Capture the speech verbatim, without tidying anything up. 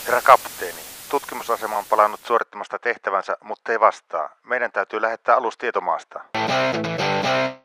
Herra kapteeni, tutkimusasema on palannut suorittamasta tehtävänsä, mutta ei vastaa. Meidän täytyy lähettää alus tietomaasta.